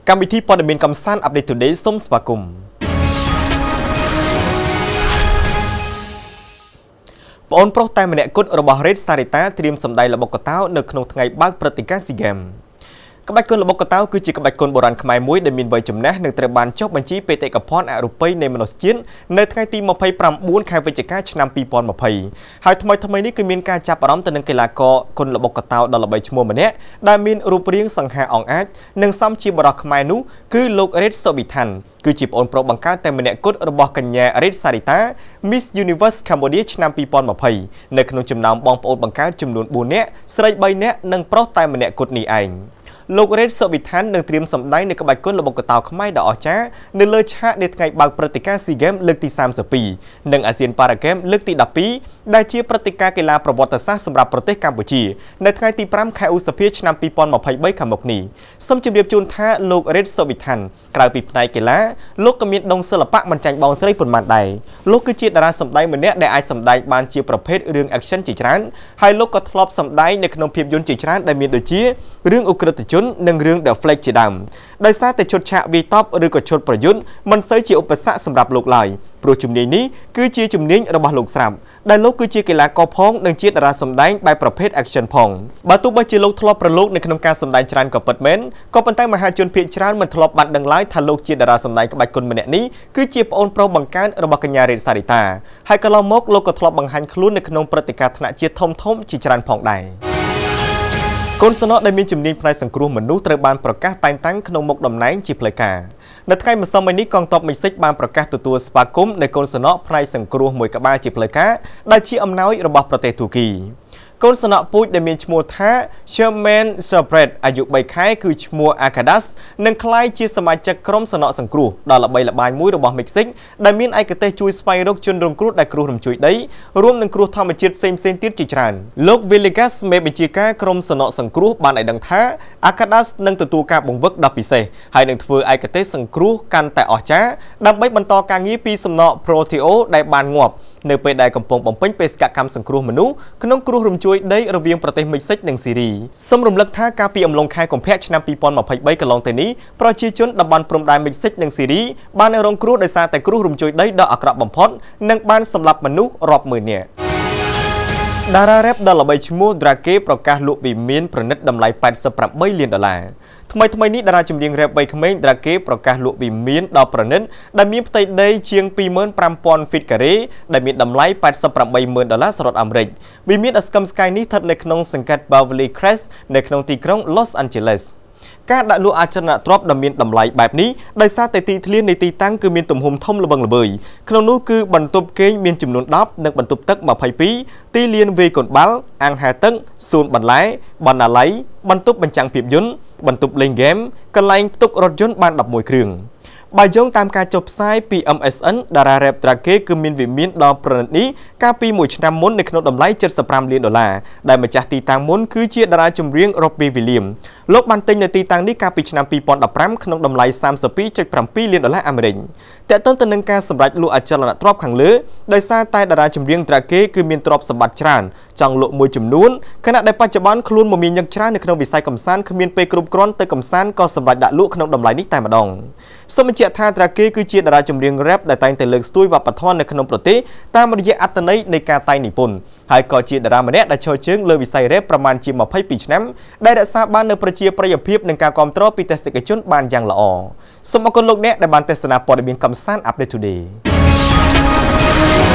កម្មវិធីព័ត៌មានកំសាន្ត Update Today សូមស្វាគមន៍បងប្រុសតែម្នាក់គត់របស់រ៉េតសារីតាត្រៀមសម្ដែងល្បុក្កតោនៅក្នុងថ្ងៃបើកព្រឹត្តិការណ៍ SEA Games ក្បាច់គុនល្បុក្កតោគឺជាក្បាច់គុនបុរាណខ្មែរមួយដែលមានវ័យចំណាស់និងត្រូវបានចុះបញ្ជីបេតិកភណ្ឌអរូបីនៃមនុស្សជាតិនៅថ្ងៃទី29 ខែវិច្ឆិកាឆ្នាំ 2020 ហើយថ្មីនេះគឺមានការចាប់អារម្មណ៍ទៅនឹងកីឡាករគុនល្បុក្កតោដ៏ល្បីឈ្មោះម្នាក់ដែលមានរូបរាងសង្ហាអង្អាចនិងសមជាបរិះខ្មែរនោះគឺលោករ៉េត សូប៊ីថាន់គឺជាប្អូនប្រុសបង្កើតតែម្នាក់គត់របស់កញ្ញារ៉េត សារីតា Miss Universe Cambodia ឆ្នាំ 2020 នៅក្នុងចំណោមបងប្អូនបង្កើតចំនួន 4 នាក់ស្រី 3 នាក់និងប្រុសតែម្នាក់គត់នេះឯងលោករ៉េត សូប៊ីថាន់នឹងត្រៀមសម្ដែងនៅក្បាច់គុនល្បុក្កតោខ្មែរដ៏អស្ចារ្យនៅលើឆាកនៃថ្ងៃបើកព្រឹត្តិការណ៍ SEA Games លើកទី32និង ASEAN Para Games លើកទី12ដែលជាព្រឹត្តិការណ៍កីឡាប្រវត្តិសាស្ត្រសម្រាប់ប្រទេសកម្ពុជានៅថ្ងៃទី5 ខែឧសភាឆ្នាំ 2023 ខាងមុខនេះសូមជម្រាបជូនថាលោករ៉េត សូប៊ីថាន់ក្រៅពីផ្នែកកីឡាលោកក៏មានដងសិល្បៈមិនចាញ់បងស្រីប៉ុន្មានដែរលោកគឺជាតារាសម្ដែងម្នាក់ដែលអាចសម្ដែងបានជាប្រភេទរឿង action ជាច្រើនហើយលោកក៏ធ្លាប់សម្ដែងនៅក្នុងភាពយន្តជាច្រើនដែលមានដូចជារឿងអ ுக ្រិតជននិងរឿង The Flag ជាដើមដោយសារតែឈុតឆាកវាយតប់ឬក៏ឈុតប្រយុទ្ធមិនសូវជាឧបសគ្គសម្រាប់លោកឡើយព្រោះជំនាញនេះគឺជាជំនាញរបស់លោកស្រាប់ដែលលោកគឺជាកីឡាករផងនិងជាតារាសម្ដែងបែបប្រភេទ action ផងបើទោះបីជាលោកធ្លាប់ប្រឡូកនៅក្នុងការសម្ដែងច្រើនក៏ពិតមែនក៏ប៉ុន្តែមហាជនភាគច្រើនមិនធ្លាប់បានដឹងឡើយថាលោកជាតារាសម្ដែងក្បាច់គុនម្នាក់នេះគឺជាប្អូនប្រុសបង្កើតរបស់កញ្ញារ៉េត សារីតាហើយកន្លងមកលោកក៏ធ្លាប់បង្ហាញខ្លួននៅក្នុងព្រឹត្តិការណ៍ថ្នាក់ជាតិធំៗជាច្រើនផងដែរកូនសំណក់ដែលមានជំនាញផ្នែកសង្គ្រោះមនុស្សត្រូវបានប្រកាសតែងតាំងក្នុងមុខតំណែងជាផ្លូវការនៅថ្ងៃម្សិលមិញនេះកងទ័ពមិញសិចបានប្រកាសទទួលស្វាគមន៍នៃកូនសំណក់ផ្នែកសង្គ្រោះមួយក្បាលជាផ្លូវការដែលជាអំណោយរបស់ប្រទេសទូគីកូនសំណក់ពូជដែលមានឈ្មោះថា Sherman Shepherd អាយុ 3 ខែគឺឈ្មោះ Akadas នឹងក្លាយជាសមាជិកក្រុមសំណក់សង្គ្រោះដ៏ល្បីល្បាញមួយរបស់មិចស៊ិកដែលមានឯកទេសជួយស្វែងរកជនរងគ្រោះដែលគ្រោះរំជួយដីរួមនឹងគ្រោះធម្មជាតិផ្សេងៗទៀតជាច្រើនលោក Villegas មេបញ្ជាការក្រុមសំណក់សង្គ្រោះបានឲ្យដឹងថា Akadas នឹងទទួលការបង្វឹកដ៏ពិសេសហើយនឹងធ្វើឯកទេសសង្គ្រោះកាន់តែអស្ចារ្យដើម្បីបន្តការងារពីសំណក់ Proteo ដែលបានងាប់នៅពេលដែលកំពុងបំពេញបេសកកម្មសង្គ្រោះមនុស្សក្នុងគ្រោះរំជួយដីរវាងប្រទេសមិចស៊ិកនិងស៊ីរីសូមរំលឹកថាកាលពីអំឡុងខែកុម្ភៈឆ្នាំ 2023 កន្លងទៅនេះប្រជាជនតំបន់ព្រំដែនមិចស៊ិកនិងស៊ីរីបានរងគ្រោះដោយសារតែគ្រោះរំជួយដីដ៏អាក្រក់បំផុតនិងបានសម្លាប់មនុស្សរាប់ម៉ឺននាក់តារារ៉េបដ៏ល្បីឈ្មោះ Drake ប្រកាសលក់វិមានប្រណិតតម្លៃ$88 លានថ្មីនេះតារាចម្រៀងរ៉េបវ័យក្មេង Drake ប្រកាសលក់វិមានដ៏ប្រណិតដែលមានផ្ទៃដីជាង 25,000 ហ្វីតការ៉េដែលមានតម្លៃ$88,000 សហរដ្ឋអាមេរិកវិមានដ៏ស្កឹមស្កៃនេះស្ថិតនៅក្នុងសង្កាត់ Beverly Crest នៅក្នុងទីក្រុង Los Angelesការដាក់លក់អចលនទ្រព្យដ៏មានតម្លៃបែបនេះដោយសារតែទីធ្លានៃទីតាំងគឺមានទំហំធំល្វឹងល្វើយក្នុងនោះគឺបន្ទប់គេងមានចំនួន10និងបន្ទប់ទឹក22ទីលានវាយកូនបាល់អាងហែទឹកសួនបន្លែបណ្ណាល័យបន្ទប់បញ្ចាំងភាពយន្តបន្ទប់លេងហ្គេមកន្លែងផ្ទុករថយន្តបាន11គ្រឿងបើយោងតាមការចុះផ្សាយពី MSN តារារ៉េប Drake គឺមានវិមានដ៏ប្រណិតនេះកាលពី1ឆ្នាំមុននៅក្នុងតម្លៃ$75 លានដែលម្ចាស់ទីតាំងមុនគឺជាតារាចម្រៀង Robbie Williams លោកបានទិញនៅទីតាំងនេះកាលពីឆ្នាំ 2015 ក្នុងតម្លៃ$32.7 លានអាមេរិកតើតើទៅនឹងការសម្រេចលក់អចលនទ្រព្យខាងលើដោយសារតែតារាចម្រៀង Drake គឺមានទ្រព្យសម្បត្តិច្រើនចង់លក់មួយចំនួនខណៈដែលបច្ចុប្បន្នខ្លួនមមាញឹកច្រើននៅក្នុងវិស័យកំសាន្តគ្មានពេលគ្រប់គ្រាន់ទៅកំសាន្តក៏សម្រេចដាក់លក់ក្នុងតម្លៃនេះតែម្ដងសូមបញ្ជាក់ថា Drake គឺជាតារាចម្រៀងរ៉េបដែលតែងតែលើកស្ទួយវប្បធម៌នៅក្នុងប្រទេសតាមរយៈអត្ថន័យនៃការតែងនិពន្ធហើយក៏ជាតារាម្នាក់ដែលឈរជើងលើវិស័យរ៉េបប្រមាណជា22ឆ្នាំដែលរក្សាបាននូវប្រជាប្រិយភាពនិងការគាំទ្រពីទស្សនិកជនបានយ៉ាងល្អសូមអរគុណលោកអ្នកដែលបានទស្សនាព័ត៌មានកំសាន្ត Update Today